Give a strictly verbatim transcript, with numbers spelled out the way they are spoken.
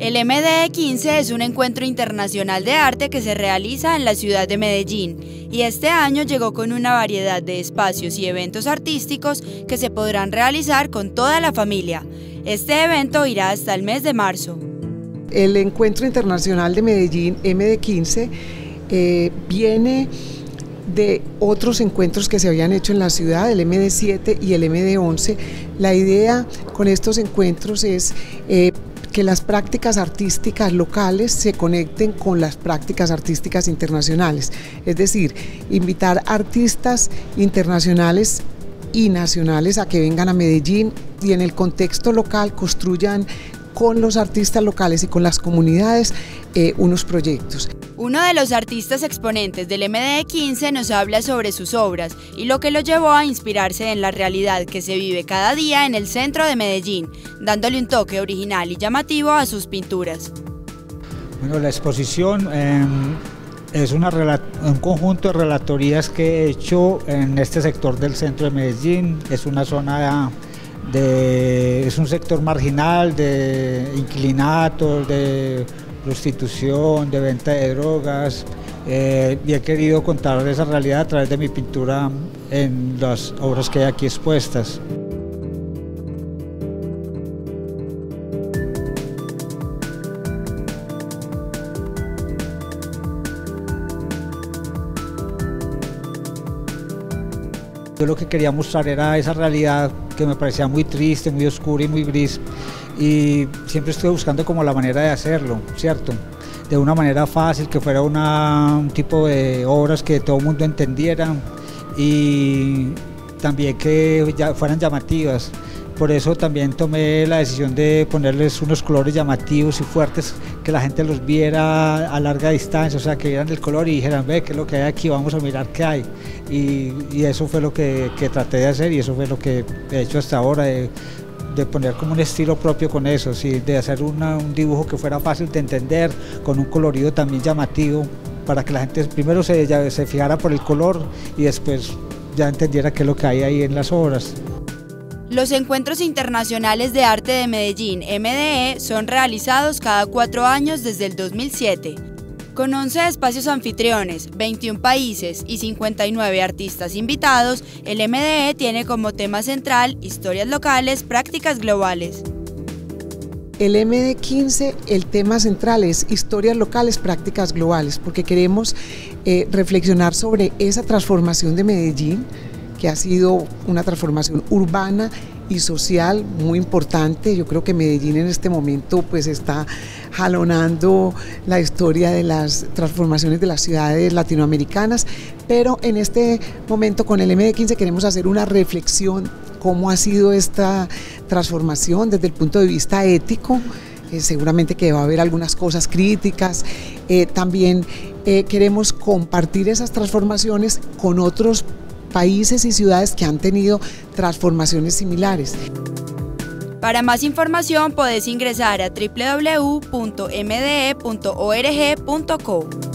El M D E quince es un encuentro internacional de arte que se realiza en la ciudad de Medellín y este año llegó con una variedad de espacios y eventos artísticos que se podrán realizar con toda la familia. Este evento irá hasta el mes de marzo. El Encuentro Internacional de Medellín, M D E quince, eh, viene de otros encuentros que se habían hecho en la ciudad, el M D E siete y el M D E once. La idea con estos encuentros es eh, que las prácticas artísticas locales se conecten con las prácticas artísticas internacionales, es decir, invitar artistas internacionales y nacionales a que vengan a Medellín y en el contexto local construyan con los artistas locales y con las comunidades eh, unos proyectos. Uno de los artistas exponentes del M D E quince nos habla sobre sus obras y lo que lo llevó a inspirarse en la realidad que se vive cada día en el centro de Medellín, dándole un toque original y llamativo a sus pinturas. Bueno, la exposición eh, es una, un conjunto de relatorías que he hecho en este sector del centro de Medellín. Es una zona de, es un sector marginal de inquilinatos, de prostitución, de venta de drogas, eh, y he querido contar esa realidad a través de mi pintura en las obras que hay aquí expuestas. Yo lo que quería mostrar era esa realidad que me parecía muy triste, muy oscura y muy gris, y siempre estuve buscando como la manera de hacerlo, ¿cierto? De una manera fácil, que fuera una, un tipo de obras que todo el mundo entendiera y también que ya fueran llamativas. Por eso también tomé la decisión de ponerles unos colores llamativos y fuertes, que la gente los viera a larga distancia, o sea, que vieran el color y dijeran, ve, ¿qué es lo que hay aquí? Vamos a mirar qué hay. Y, y eso fue lo que, que traté de hacer y eso fue lo que he hecho hasta ahora, de, de poner como un estilo propio con eso, ¿sí? De hacer una, un dibujo que fuera fácil de entender, con un colorido también llamativo, para que la gente primero se, ya, se fijara por el color y después ya entendiera qué es lo que hay ahí en las obras. Los Encuentros Internacionales de Arte de Medellín, M D E, son realizados cada cuatro años desde el dos mil siete. Con once espacios anfitriones, veintiún países y cincuenta y nueve artistas invitados, el M D E tiene como tema central historias locales, prácticas globales. El M D E quince, el tema central es historias locales, prácticas globales, porque queremos eh, reflexionar sobre esa transformación de Medellín, que ha sido una transformación urbana y social muy importante. Yo creo que Medellín en este momento pues está jalonando la historia de las transformaciones de las ciudades latinoamericanas, pero en este momento con el M D E quince queremos hacer una reflexión cómo ha sido esta transformación desde el punto de vista ético. Eh, seguramente que va a haber algunas cosas críticas, eh, también eh, queremos compartir esas transformaciones con otros países y ciudades que han tenido transformaciones similares. Para más información podés ingresar a w w w punto m d e punto org punto co.